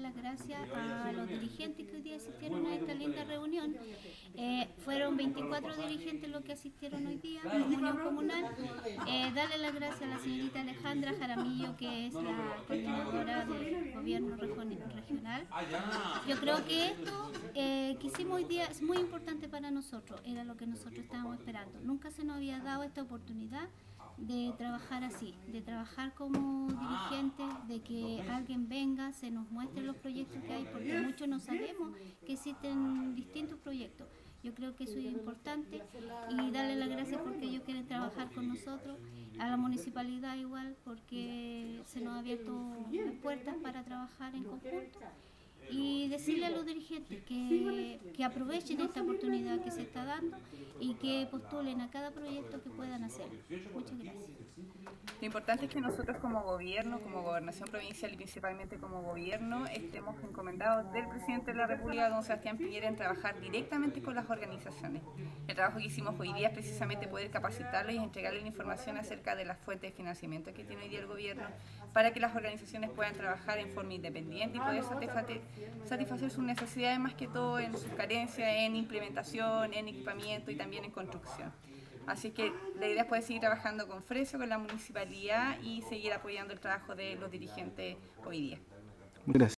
las gracias a los dirigentes que hoy día asistieron a esta linda reunión. Fueron 24 dirigentes los que asistieron hoy día como unión comunal. Darle las gracias a la señorita Alejandra Jaramillo, que es la coordinadora del gobierno regional. Yo creo que esto que hicimos hoy día es muy importante para nosotros, era lo que nosotros estábamos esperando. Nunca se nos había dado esta oportunidad de trabajar así, de trabajar como dirigentes, de que alguien venga, se nos muestre los proyectos que hay, porque muchos no sabemos que existen distintos proyectos. Yo creo que eso es importante y darle las gracias porque ellos quieren trabajar con nosotros, a la municipalidad igual, porque se nos ha abierto las puertas para trabajar en conjunto. Y decirle a los dirigentes que aprovechen esta oportunidad que se está dando y que postulen a cada proyecto que puedan hacer. Muchas gracias. Lo importante es que nosotros como gobierno, como gobernación provincial y principalmente como gobierno, estemos encomendados del presidente de la República, don Sebastián Piñera, en trabajar directamente con las organizaciones. El trabajo que hicimos hoy día es precisamente poder capacitarlos y entregarles la información acerca de las fuentes de financiamiento que tiene hoy día el gobierno, para que las organizaciones puedan trabajar en forma independiente y poder satisfacer sus necesidades, más que todo en sus carencias, en implementación, en equipamiento y también en construcción. Así que la idea es poder seguir trabajando con Frecio, con la municipalidad y seguir apoyando el trabajo de los dirigentes hoy día. Gracias.